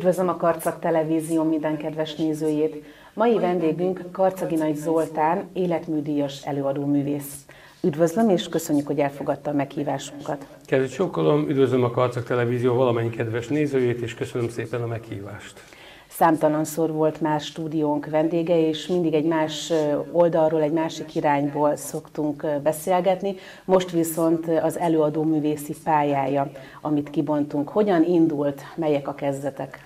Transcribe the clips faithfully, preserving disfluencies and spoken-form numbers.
Üdvözlöm a Karcag Televízió minden kedves nézőjét! Mai vendégünk Karcagi Nagy Zoltán, életműdíjas előadóművész. Üdvözlöm és köszönjük, hogy elfogadta a meghívásunkat. Kedves csókolom, üdvözlöm a Karcag Televízió valamennyi kedves nézőjét, és köszönöm szépen a meghívást. Számtalanszor volt más stúdiónk vendége, és mindig egy más oldalról, egy másik irányból szoktunk beszélgetni. Most viszont az előadóművészi pályája, amit kibontunk. Hogyan indult, melyek a kezdetek?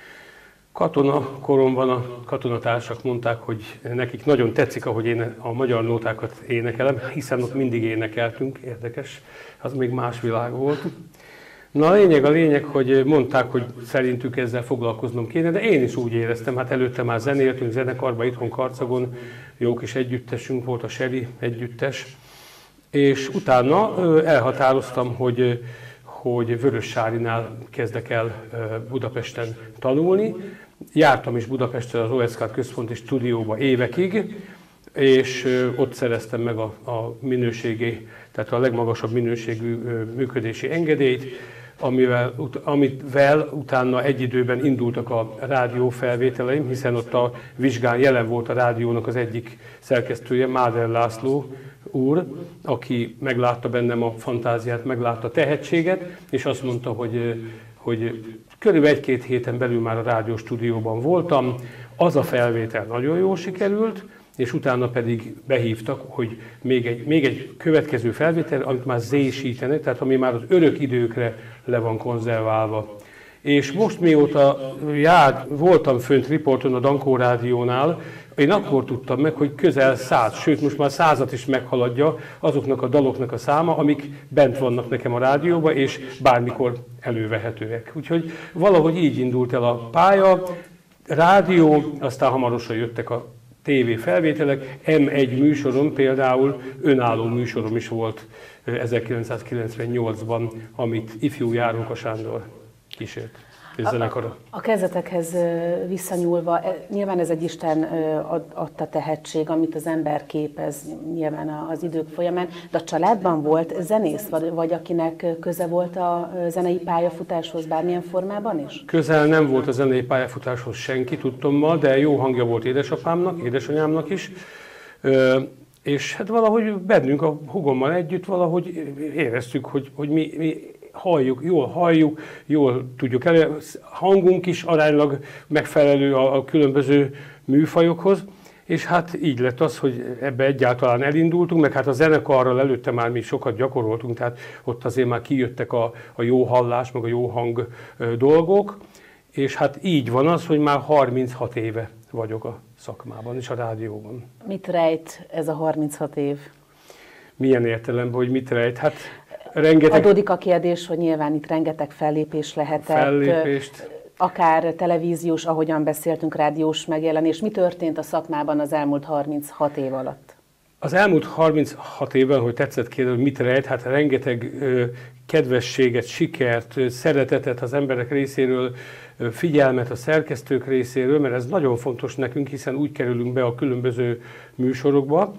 Katona koromban a katonatársak mondták, hogy nekik nagyon tetszik, ahogy én a magyar nótákat énekelem, hiszen ott mindig énekeltünk, érdekes, az még más világ volt. Na a lényeg, a lényeg, hogy mondták, hogy szerintük ezzel foglalkoznom kéne, de én is úgy éreztem, hát előtte már zenéltünk zenekarban, itthon Karcagon, jó kis együttesünk volt, a Seri együttes, és utána elhatároztam, hogy, hogy Vörössárinál kezdek el Budapesten tanulni. Jártam is Budapesten az o es ká központi stúdióba évekig, és ott szereztem meg a, a minőségi, tehát a legmagasabb minőségű működési engedélyt, amivel, amivel utána egy időben indultak a rádió felvételeim, hiszen ott a vizsgán jelen volt a rádiónak az egyik szerkesztője, Máder László úr, aki meglátta bennem a fantáziát, meglátta a tehetséget, és azt mondta, hogy, hogy körülbelül egy-két héten belül már a rádióstúdióban voltam. Az a felvétel nagyon jól sikerült, és utána pedig behívtak, hogy még egy, még egy következő felvétel, amit már zésítenek, tehát ami már az örök időkre le van konzerválva. És most mióta jár, voltam fönt riporton a Dankó Rádiónál, én akkor tudtam meg, hogy közel száz, sőt most már százat is meghaladja azoknak a daloknak a száma, amik bent vannak nekem a rádióban, és bármikor elővehetőek. Úgyhogy valahogy így indult el a pálya, rádió, aztán hamarosan jöttek a tévé felvételek, em egy műsorom például, önálló műsorom is volt ezerkilencszázkilencvennyolcban, amit ifjú Járóka Sándor kísért. A, a, a kezdetekhez visszanyúlva, nyilván ez egy Isten adta tehetség, amit az ember képez nyilván az idők folyamán, de a családban volt zenész, vagy, vagy akinek köze volt a zenei pályafutáshoz bármilyen formában is? Közel nem volt a zenei pályafutáshoz senki, tudtommal, de jó hangja volt édesapámnak, édesanyámnak is. És hát valahogy bennünk a hugommal együtt valahogy éreztük, hogy, hogy mi, mi halljuk, jól halljuk, jól tudjuk elő, hangunk is aránylag megfelelő a, a különböző műfajokhoz, és hát így lett az, hogy ebbe egyáltalán elindultunk, meg hát a zenekarral előtte már mi sokat gyakoroltunk, tehát ott azért már kijöttek a, a jó hallás, meg a jó hang dolgok, és hát így van az, hogy már harminchat éve vagyok a szakmában és a rádióban. Mit rejt ez a harminchat év? Milyen értelemben, hogy mit rejt? Hát rengeteg... Adódik a kérdés, hogy nyilván itt rengeteg fellépés lehetett. Fellépést. Akár televíziós, ahogyan beszéltünk, rádiós megjelenés. Mi történt a szakmában az elmúlt harminchat év alatt? Az elmúlt harminchat évben, hogy tetszett kérdezni, hogy mit rejt, hát rengeteg ö, kedvességet, sikert, ö, szeretetet az emberek részéről, ö, figyelmet a szerkesztők részéről, mert ez nagyon fontos nekünk, hiszen úgy kerülünk be a különböző műsorokba.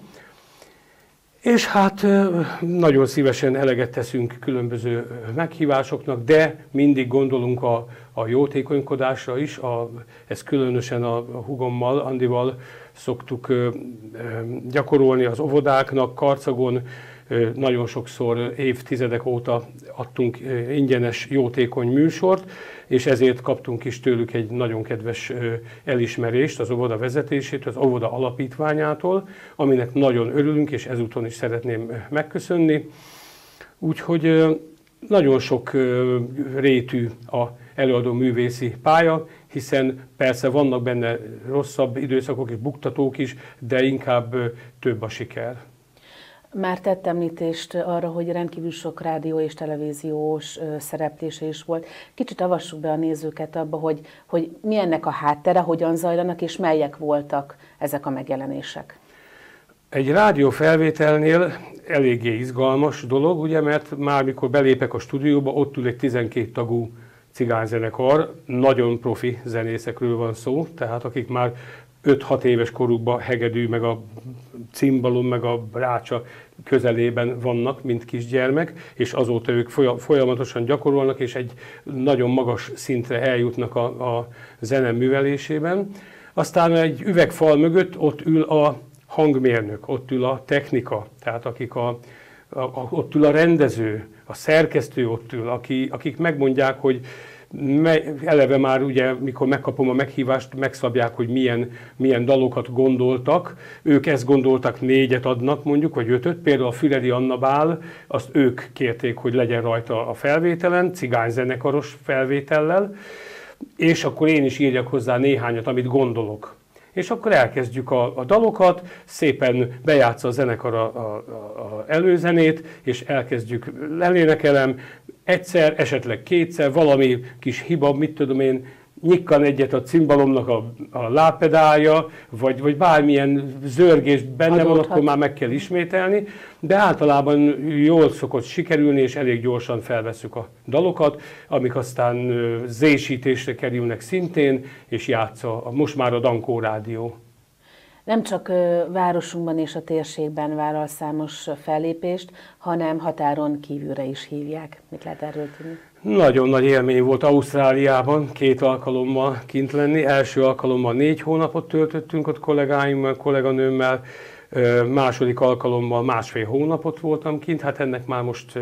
És hát nagyon szívesen eleget teszünk különböző meghívásoknak, de mindig gondolunk a, a jótékonykodásra is. A, ezt különösen a, a hugommal, Andival szoktuk ö, ö, gyakorolni az óvodáknak. Karcagon ö, nagyon sokszor évtizedek óta adtunk ö, ingyenes jótékony műsort, és ezért kaptunk is tőlük egy nagyon kedves ö, elismerést az óvoda vezetését, az óvoda alapítványától, aminek nagyon örülünk, és ezúton is szeretném megköszönni. Úgyhogy ö, nagyon ö, rétű a előadó művészi pálya, hiszen persze vannak benne rosszabb időszakok és buktatók is, de inkább ö, több a siker. Már tett említést arra, hogy rendkívül sok rádió és televíziós szereplése is volt. Kicsit avassuk be a nézőket abba, hogy, hogy mi ennek a háttere, hogyan zajlanak, és melyek voltak ezek a megjelenések. Egy rádió felvételnél eléggé izgalmas dolog, ugye, mert már mikor belépek a stúdióba, ott ül egy tizenkét tagú cigányzenekar, nagyon profi zenészekről van szó, tehát akik már öt-hat éves korukban hegedű, meg a cimbalom meg a rácsa közelében vannak, mint kisgyermek, és azóta ők folyamatosan gyakorolnak, és egy nagyon magas szintre eljutnak a, a zene művelésében. Aztán egy üvegfal mögött ott ül a hangmérnök, ott ül a technika, tehát akik a, a, a, ott ül a rendező, a szerkesztő ott ül, aki, akik megmondják, hogy me, eleve már ugye, mikor megkapom a meghívást, megszabják, hogy milyen, milyen dalokat gondoltak. Ők ezt gondoltak, négyet adnak mondjuk, vagy ötöt. Például a Füredi Anna Bál, azt ők kérték, hogy legyen rajta a felvételen, cigányzenekaros felvétellel, és akkor én is írjak hozzá néhányat, amit gondolok. És akkor elkezdjük a, a dalokat, szépen bejátsza a zenekar a, a, a előzenét, és elkezdjük, elénekelem, egyszer, esetleg kétszer, valami kis hiba, mit tudom én, nyikkan egyet a cimbalomnak a, a lábpedálja, vagy, vagy bármilyen zörgés benne Adódhat. Van, akkor már meg kell ismételni, de általában jól szokott sikerülni, és elég gyorsan felvesszük a dalokat, amik aztán zésítésre kerülnek szintén, és játsza most már a Dankó Rádió. Nem csak városunkban és a térségben vállal számos fellépést, hanem határon kívülre is hívják. Mit lehet erről tudni? Nagyon nagy élmény volt Ausztráliában két alkalommal kint lenni. Első alkalommal négy hónapot töltöttünk ott kollégáimmal, kolléganőmmel, második alkalommal másfél hónapot voltam kint. Hát ennek már most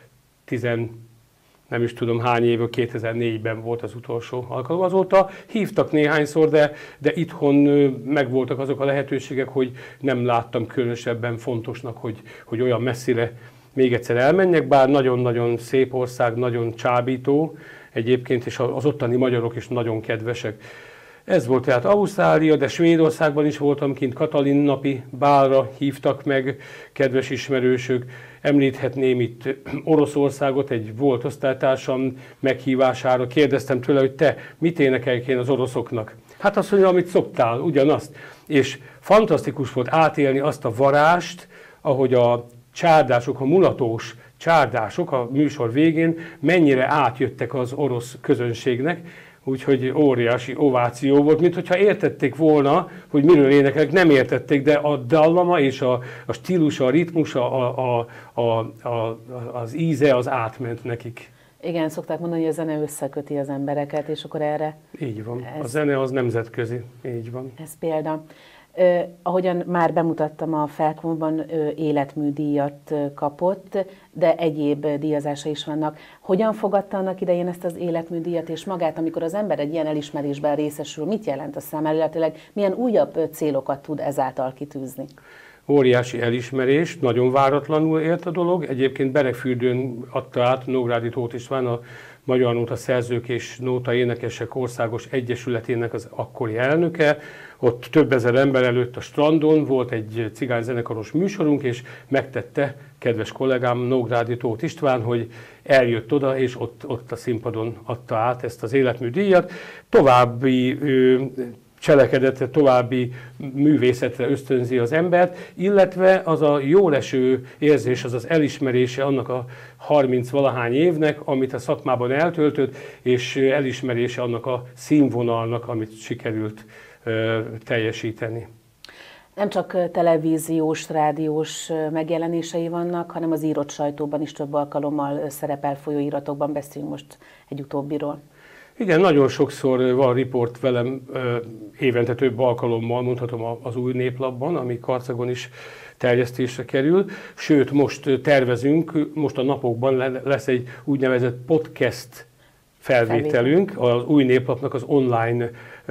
tizen, nem is tudom hány éve, kétezer-négyben volt az utolsó alkalom. Azóta hívtak néhányszor, de, de itthon megvoltak azok a lehetőségek, hogy nem láttam különösebben fontosnak, hogy, hogy olyan messzire még egyszer elmenjek, bár nagyon-nagyon szép ország, nagyon csábító egyébként, és az ottani magyarok is nagyon kedvesek. Ez volt tehát Ausztrália, de Svédországban is voltam kint, Katalin napi bálra hívtak meg kedves ismerősök. Említhetném itt Oroszországot, egy volt osztálytársam meghívására. Kérdeztem tőle, hogy te mit énekeljek én az oroszoknak? Hát azt mondja, amit szoktál, ugyanazt. És fantasztikus volt átélni azt a varást, ahogy a csárdások, a mulatós csárdások a műsor végén mennyire átjöttek az orosz közönségnek, úgyhogy óriási ováció volt, mint hogyha értették volna, hogy miről énekelnek, nem értették, de a dallama és a, a stílusa, a ritmusa, a, a, a, a, az íze az átment nekik. Igen, szokták mondani, hogy a zene összeköti az embereket, és akkor erre... Így van, ez, a zene az nemzetközi, így van. Ez példa. Uh, ahogyan már bemutattam, a Felkonban uh, életműdíjat uh, kapott, de egyéb uh, díjazása is vannak. Hogyan fogadta annak idején ezt az életműdíjat, és magát, amikor az ember egy ilyen elismerésben részesül, mit jelent a számára, illetőleg milyen újabb uh, célokat tud ezáltal kitűzni? Óriási elismerés, nagyon váratlanul ért a dolog. Egyébként Beregfürdőn adta át Nógrádi Tóth István, a Magyar Nóta Szerzők és Nóta Énekesek Országos Egyesületének az akkori elnöke. Ott több ezer ember előtt a strandon volt egy cigányzenekaros műsorunk, és megtette kedves kollégám Nógrádi Tóth István, hogy eljött oda, és ott, ott a színpadon adta át ezt az életműdíjat. További ö, cselekedetre, további művészetre ösztönzi az embert, illetve az a jóleső érzés, az az elismerése annak a harminc-valahány évnek, amit a szakmában eltöltött, és elismerése annak a színvonalnak, amit sikerült ö, teljesíteni. Nem csak televíziós, rádiós megjelenései vannak, hanem az írott sajtóban is több alkalommal szerepel folyóiratokban. Beszéljünk most egy utóbbiról. Igen, nagyon sokszor van riport velem, évente több alkalommal, mondhatom az Új Néplapban, ami Karcagon is terjesztésre kerül. Sőt, most tervezünk, most a napokban lesz egy úgynevezett podcast felvételünk az Új Néplapnak az online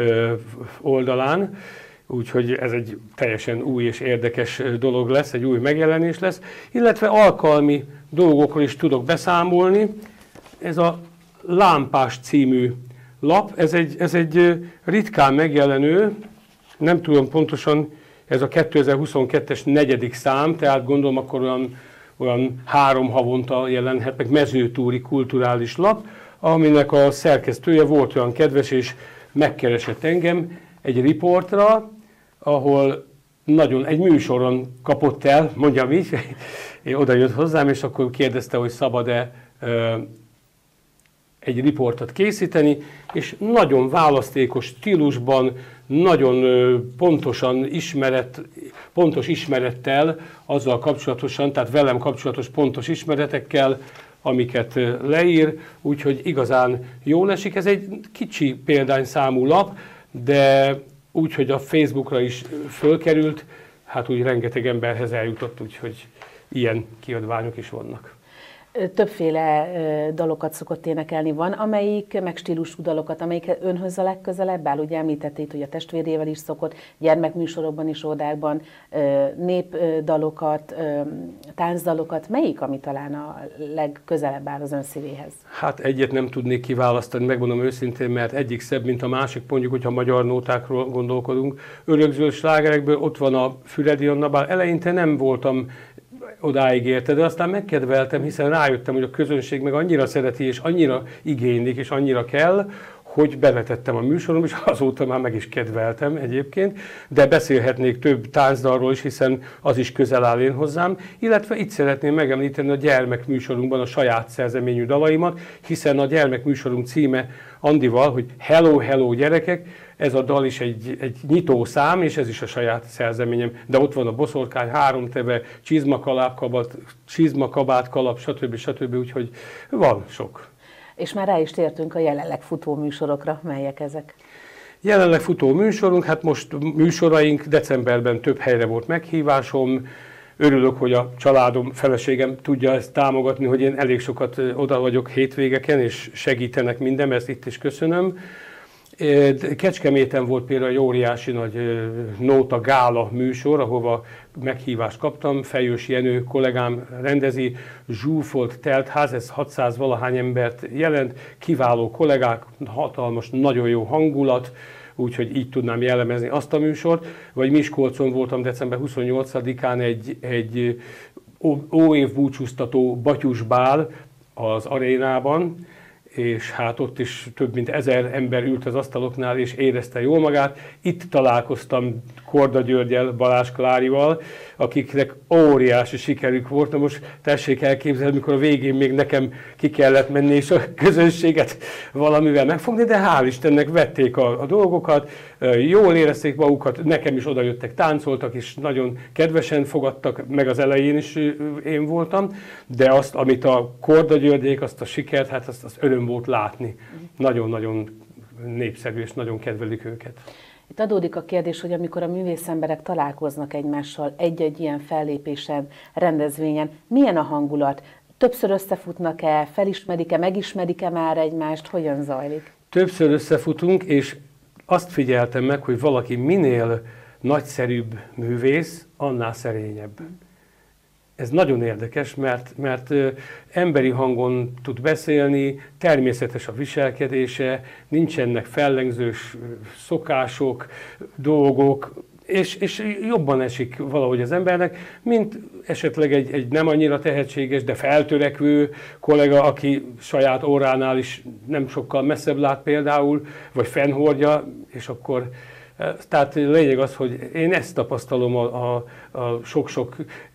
oldalán. Úgyhogy ez egy teljesen új és érdekes dolog lesz, egy új megjelenés lesz. Illetve alkalmi dolgokról is tudok beszámolni. Ez a Lámpás című lap, ez egy, ez egy ritkán megjelenő, nem tudom pontosan, ez a kétezer-huszonkettes negyedik szám, tehát gondolom akkor olyan, olyan három havonta jelenhet meg, mezőtúri kulturális lap, aminek a szerkesztője volt olyan kedves, és megkeresett engem egy riportra, ahol nagyon egy műsoron kapott el, mondjam így, oda jött hozzám, és akkor kérdezte, hogy szabad-e egy riportot készíteni, és nagyon választékos stílusban, nagyon pontosan ismeret, pontos ismerettel, azzal kapcsolatosan, tehát velem kapcsolatos pontos ismeretekkel, amiket leír, úgyhogy igazán jól esik. Ez egy kicsi példányszámú lap, de úgy, hogy a Facebookra is fölkerült, hát úgy rengeteg emberhez eljutott, úgyhogy ilyen kiadványok is vannak. Többféle dalokat szokott énekelni. Van, amelyik meg stílusú dalokat, amelyik önhöz a legközelebb áll? Ugye említették, hogy a testvérével is szokott, gyermekműsorokban is, ódákban, népdalokat, táncdalokat. Melyik, ami talán a legközelebb áll az ön szívéhez? Hát egyet nem tudnék kiválasztani, megmondom őszintén, mert egyik szebb, mint a másik, mondjuk, hogyha magyar nótákról gondolkodunk. Örökzöld slágerekből ott van a Füredi Anna, bár eleinte nem voltam odáig érte, de aztán megkedveltem, hiszen rájöttem, hogy a közönség meg annyira szereti, és annyira igénylik, és annyira kell, hogy bevetettem a műsorom, és azóta már meg is kedveltem egyébként, de beszélhetnék több táncdalról is, hiszen az is közel áll én hozzám, illetve itt szeretném megemlíteni a gyermekműsorunkban a saját szerzeményű dalaimat, hiszen a gyermekműsorunk címe Andival, hogy Hello, hello gyerekek, ez a dal is egy, egy nyitó szám, és ez is a saját szerzeményem, de ott van a boszorkány, háromteve, csizma, kalábkabat, csizma, kabát, kalap, stb. stb. Úgyhogy van sok. És már rá is tértünk a jelenleg futó műsorokra, melyek ezek? Jelenleg futó műsorunk, hát most műsoraink, decemberben több helyre volt meghívásom. Örülök, hogy a családom, feleségem tudja ezt támogatni, hogy én elég sokat oda vagyok hétvégeken, és segítenek minden, ezt itt is köszönöm. Kecskeméten volt például egy óriási nagy nóta gála műsor, ahova meghívást kaptam. Fejős Jenő kollégám rendezi, zsúfolt teltház, ez hatszáz valahány embert jelent, kiváló kollégák, hatalmas, nagyon jó hangulat, úgyhogy így tudnám jellemezni azt a műsort. Vagy Miskolcon voltam december huszonnyolcadikán egy, egy óév búcsúztató batyusbál az arénában, és hát ott is több mint ezer ember ült az asztaloknál, és érezte jól magát. Itt találkoztam Korda Györgyel, Balázs Klárival, akiknek óriási sikerük volt. Na most tessék elképzelni, mikor a végén még nekem ki kellett menni, és a közönséget valamivel megfogni, de hál' Istennek vették a, a dolgokat, jól érezték magukat, nekem is odajöttek, táncoltak, és nagyon kedvesen fogadtak, meg az elején is én voltam, de azt, amit a Korda Györgyék, azt a sikert, hát azt, azt öröm volt látni. Nagyon-nagyon népszerű, és nagyon kedvelik őket. Itt adódik a kérdés, hogy amikor a művészemberek találkoznak egymással egy-egy ilyen fellépésen, rendezvényen, milyen a hangulat? Többször összefutnak-e, felismerik-e, megismerik-e már egymást? Hogyan zajlik? Többször összefutunk, és azt figyeltem meg, hogy valaki minél nagyszerűbb művész, annál szerényebb. Ez nagyon érdekes, mert, mert emberi hangon tud beszélni, természetes a viselkedése, nincsenek fellengzős szokások, dolgok, és, és jobban esik valahogy az embernek, mint esetleg egy, egy nem annyira tehetséges, de feltörekvő kollega, aki saját óránál is nem sokkal messzebb lát például, vagy fennhordja, és akkor... Tehát lényeg az, hogy én ezt tapasztalom a, a, a sok-sok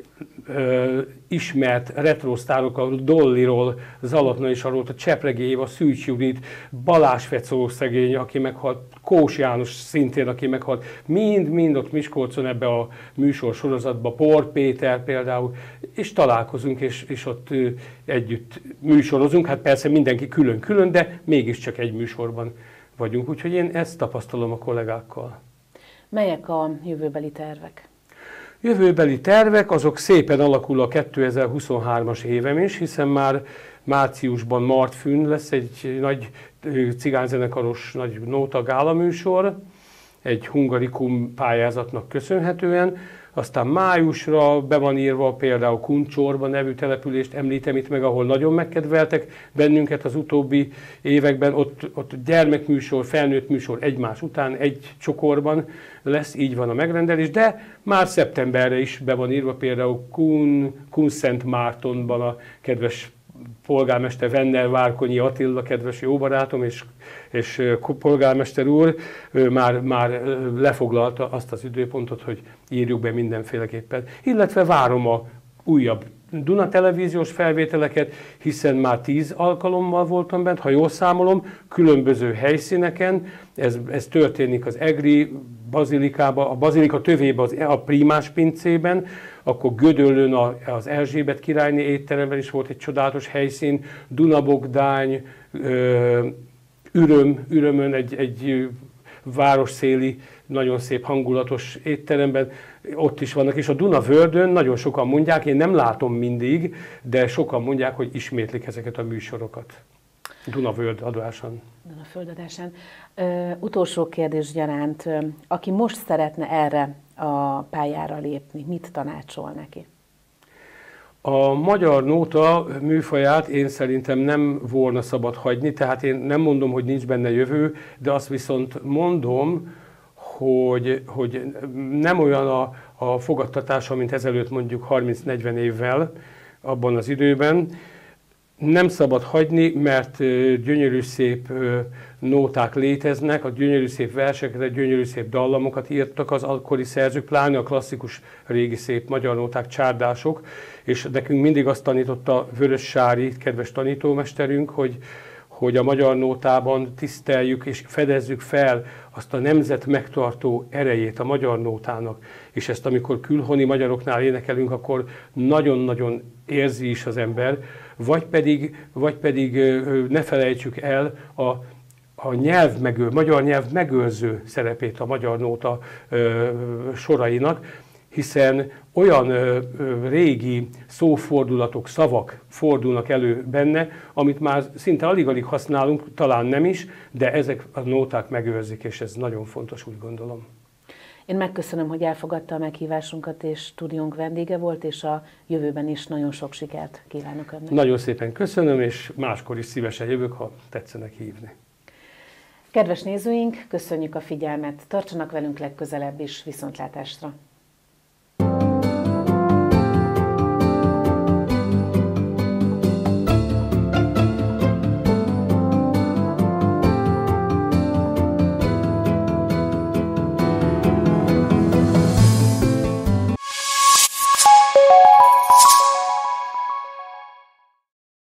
ö, ismert retrosztárok, a Dollyról, Zalatna is arról, a Csepregi Éva, Szűcs Judit, Balázs Fecó szegény, aki meghalt, Kós János szintén, aki meghalt, mind-mind ott Miskolcon ebbe a műsor sorozatba, Por Péter például, és találkozunk, és, és ott ö, együtt műsorozunk, hát persze mindenki külön-külön, de mégiscsak egy műsorban vagyunk, úgyhogy én ezt tapasztalom a kollégákkal. Melyek a jövőbeli tervek? Jövőbeli tervek, azok szépen alakul a kétezer-huszonhármas évem is, hiszen már márciusban Martfűn lesz egy nagy cigányzenekaros nagy nóta gála műsor, egy hungarikum pályázatnak köszönhetően. Aztán májusra be van írva például Kuncsorba nevű települést említem itt meg, ahol nagyon megkedveltek bennünket az utóbbi években. Ott, ott gyermekműsor, felnőtt műsor egymás után egy csokorban lesz, így van a megrendelés, de már szeptemberre is be van írva például Kun, Kunszent Mártonban a kedves polgármester Venner Várkonyi Attila, kedves jó barátom, és, és polgármester úr ő már, már lefoglalta azt az időpontot, hogy írjuk be mindenféleképpen. Illetve várom a újabb Duna televíziós felvételeket, hiszen már tíz alkalommal voltam bent, ha jól számolom, különböző helyszíneken. Ez, ez történik az Egri bazilikában, a bazilika tövében, az, a Prímás pincében, akkor Gödöllőn az Erzsébet királyné étteremben is volt egy csodálatos helyszín, Dunabogdány, Üröm, Ürömön egy, egy városszéli, nagyon szép hangulatos étteremben, ott is vannak, és a Dunavördön nagyon sokan mondják, én nem látom mindig, de sokan mondják, hogy ismétlik ezeket a műsorokat. Dunavörd adásán. Dunaföld adásán. Ö, utolsó kérdés gyaránt, aki most szeretne erre a pályára lépni, mit tanácsol neki? A magyar nóta műfaját én szerintem nem volna szabad hagyni, tehát én nem mondom, hogy nincs benne jövő, de azt viszont mondom, hogy, hogy nem olyan a, a fogadtatása, mint ezelőtt mondjuk harminc-negyven évvel abban az időben. Nem szabad hagyni, mert gyönyörű szép nóták léteznek, a gyönyörű szép verseket, gyönyörű szép dallamokat írtak az akkori szerzők, pláne a klasszikus régi szép magyar nóták, csárdások, és nekünk mindig azt tanította Vörös Sári, kedves tanítómesterünk, hogy, hogy a magyar nótában tiszteljük és fedezzük fel azt a nemzet megtartó erejét a magyar nótának. És ezt amikor külhoni magyaroknál énekelünk, akkor nagyon-nagyon érzi is az ember, vagy pedig, vagy pedig ne felejtsük el a, a nyelv megőr, magyar nyelv megőrző szerepét a magyar nóta ö, sorainak, hiszen olyan ö, ö, régi szófordulatok, szavak fordulnak elő benne, amit már szinte alig-alig használunk, talán nem is, de ezek a nóták megőrzik, és ez nagyon fontos, úgy gondolom. Én megköszönöm, hogy elfogadta a meghívásunkat, és stúdiónk vendége volt, és a jövőben is nagyon sok sikert kívánok önnek. Nagyon szépen köszönöm, és máskor is szívesen jövök, ha tetszenek hívni. Kedves nézőink, köszönjük a figyelmet, tartsanak velünk legközelebb is, viszontlátásra!